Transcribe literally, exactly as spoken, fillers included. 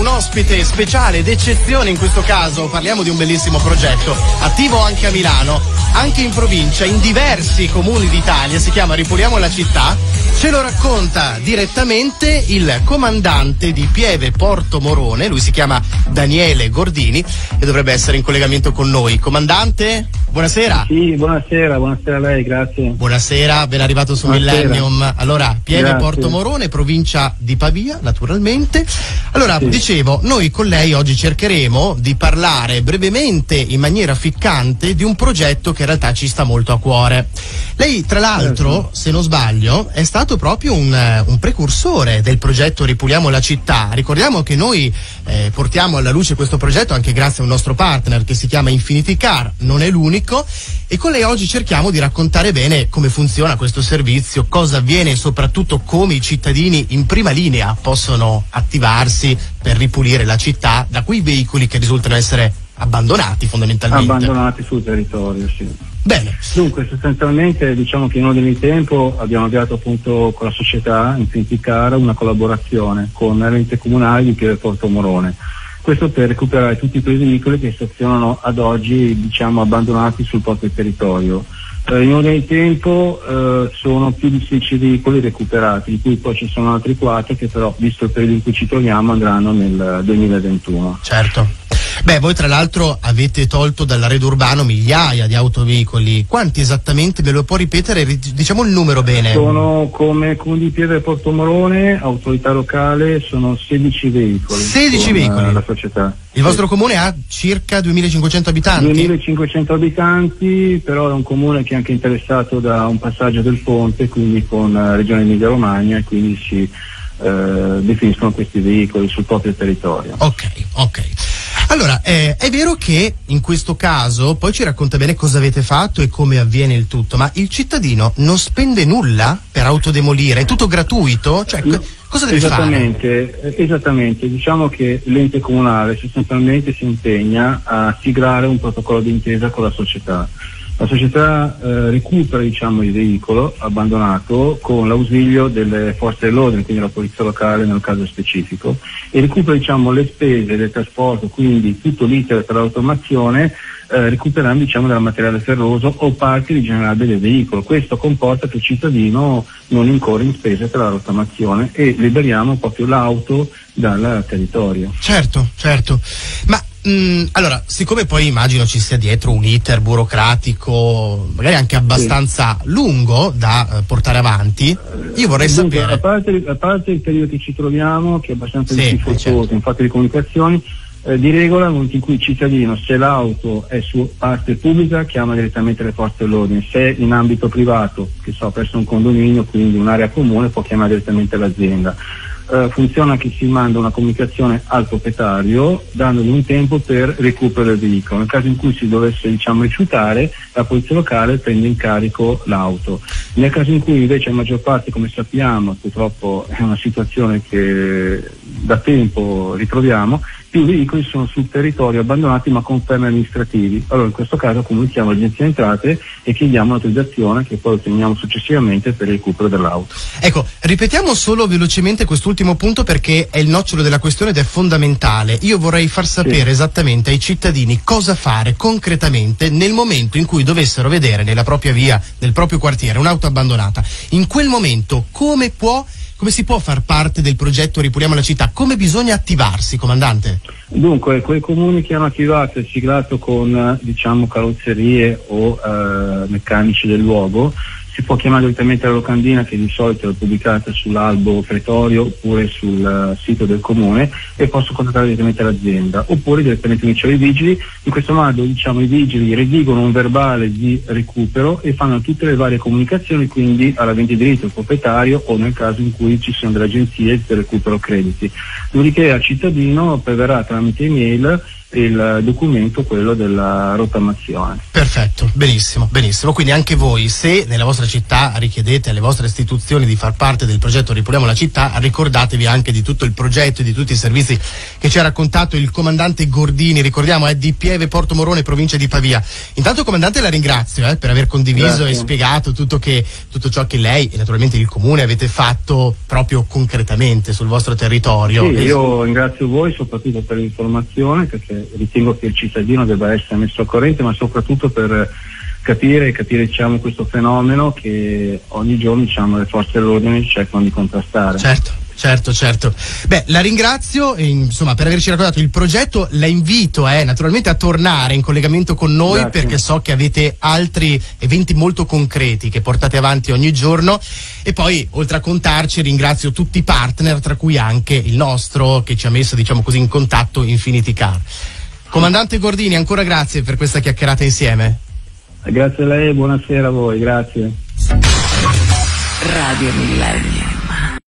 un ospite speciale d'eccezione in questo caso. Parliamo di un bellissimo progetto, attivo anche a Milano, anche in provincia, in diversi comuni d'Italia, si chiama Ripuliamo la città. Ce lo racconta direttamente il comandante di Pieve Porto Morone, lui si chiama Daniele Gordini e dovrebbe essere in collegamento con noi. Comandante, buonasera. Sì, buonasera, buonasera a lei, grazie. Buonasera, ben arrivato su buonasera. Millennium. Allora, Pieve grazie. Porto Morone, provincia di Pavia, naturalmente. Allora, sì. dicevo, noi con lei oggi cercheremo di parlare brevemente, in maniera ficcante, di un progetto che in realtà ci sta molto a cuore. Lei, tra l'altro, certo. se non sbaglio, è stato proprio un, un precursore del progetto Ripuliamo la città. Ricordiamo che noi eh, portiamo alla luce questo progetto anche grazie a un nostro partner che si chiama Infinity Car, non è l'unico, e con lei oggi cerchiamo di raccontare bene come funziona questo servizio, cosa avviene e soprattutto come i cittadini in prima linea possono attivarsi per ripulire la città da quei veicoli che risultano essere abbandonati fondamentalmente. Abbandonati sul territorio, sì. Bene. Dunque, sostanzialmente diciamo che in ordine di tempo abbiamo avviato appunto con la società Infinity Car una collaborazione con l'ente comunale di Pieve Porto Morone. Questo per recuperare tutti quei veicoli che stazionano ad oggi, diciamo, abbandonati sul proprio territorio. Eh, in ordine di tempo eh, sono più di sedici veicoli recuperati, di cui poi ci sono altri quattro che però, visto il periodo in cui ci troviamo, andranno nel duemilaventuno. Certo. Beh, voi tra l'altro avete tolto dall'arredo urbano migliaia di autoveicoli. Quanti esattamente? Me lo può ripetere? Diciamo il numero bene. Sono, come Comune di Pieve Porto Morone, autorità locale, sono sedici veicoli. sedici veicoli? La società. Il sì. vostro comune ha circa duemilacinquecento abitanti? duemilacinquecento abitanti, però è un comune che è anche interessato da un passaggio del ponte, quindi con la Regione Emilia Romagna, e quindi si eh, definiscono questi veicoli sul proprio territorio. Ok, ok. Allora, eh, è vero che in questo caso, poi ci racconta bene cosa avete fatto e come avviene il tutto, ma il cittadino non spende nulla per autodemolire? È tutto gratuito? Cioè, no, cosa deve esattamente, fare? Esattamente, diciamo che l'ente comunale sostanzialmente si impegna a siglare un protocollo d'intesa con la società. La società eh, recupera, diciamo, il veicolo abbandonato con l'ausilio delle forze dell'ordine, quindi la polizia locale nel caso specifico, e recupera, diciamo, le spese del trasporto, quindi tutto l'iter per l'automazione, eh, recuperando, diciamo, del materiale ferroso o parti rigenerabili del veicolo. Questo comporta che il cittadino non incorre in spese per la rottamazione e liberiamo proprio l'auto dal territorio. Certo, certo. Ma Mm, allora, siccome poi immagino ci sia dietro un iter burocratico, magari anche abbastanza sì. lungo da uh, portare avanti, io vorrei Dunque, sapere. A parte, a parte il periodo che ci troviamo, che è abbastanza sì, difficoltoso, certo. in fatto di comunicazioni, eh, di regola nel momento in cui il cittadino, se l'auto è su parte pubblica, chiama direttamente le forze dell'ordine, se è in ambito privato, che so, presso un condominio, quindi un'area comune, può chiamare direttamente l'azienda. Uh, funziona che si manda una comunicazione al proprietario dandogli un tempo per recupero del veicolo. Nel caso in cui si dovesse, diciamo, rifiutare, la polizia locale prende in carico l'auto. Nel caso in cui invece la maggior parte, come sappiamo, purtroppo è una situazione che da tempo ritroviamo, più veicoli sono sul territorio abbandonati ma con fermi amministrativi. Allora in questo caso comunichiamo l'agenzia entrate e chiediamo l'autorizzazione che poi otteniamo successivamente per il recupero dell'auto. Ecco, ripetiamo solo velocemente quest'ultimo punto perché è il nocciolo della questione ed è fondamentale. Io vorrei far sapere sì. esattamente ai cittadini cosa fare concretamente nel momento in cui dovessero vedere nella propria via, nel proprio quartiere, un'auto abbandonata. In quel momento come può Come si può far parte del progetto Ripuliamo la città? Come bisogna attivarsi, comandante? Dunque, quei comuni che hanno attivato e siglato con, diciamo, carrozzerie o eh, meccanici del luogo, si può chiamare direttamente la locandina, che di solito è pubblicata sull'albo pretorio oppure sul uh, sito del comune, e posso contattare direttamente l'azienda oppure direttamente mi i vigili. In questo modo, diciamo, i vigili redigono un verbale di recupero e fanno tutte le varie comunicazioni, quindi all'avente diritto, il proprietario, o nel caso in cui ci sono delle agenzie per recupero crediti. Dopodiché al cittadino perverrà tramite email il documento, quello della rottamazione. Perfetto, benissimo, benissimo. Quindi anche voi, se nella vostra città richiedete alle vostre istituzioni di far parte del progetto Ripuliamo la città, ricordatevi anche di tutto il progetto e di tutti i servizi che ci ha raccontato il comandante Gordini. Ricordiamo, è di Pieve Porto Morone, provincia di Pavia. Intanto, comandante, la ringrazio eh, per aver condiviso Grazie. e spiegato tutto, che, tutto ciò che lei e naturalmente il comune avete fatto proprio concretamente sul vostro territorio. Sì, io ringrazio voi soprattutto per l'informazione, perché ritengo che il cittadino debba essere messo al corrente, ma soprattutto per capire capire diciamo, questo fenomeno che ogni giorno diciamo, le forze dell'ordine cercano di contrastare. Certo, certo, certo. Beh, la ringrazio insomma per averci raccontato il progetto. La invito eh, naturalmente a tornare in collegamento con noi. Grazie. Perché so che avete altri eventi molto concreti che portate avanti ogni giorno. E poi, oltre a contarci, ringrazio tutti i partner, tra cui anche il nostro, che ci ha messo, diciamo così, in contatto, Infinity Car. Comandante Gordini, ancora grazie per questa chiacchierata insieme. Grazie a lei e buonasera a voi, grazie. Radio Millennio.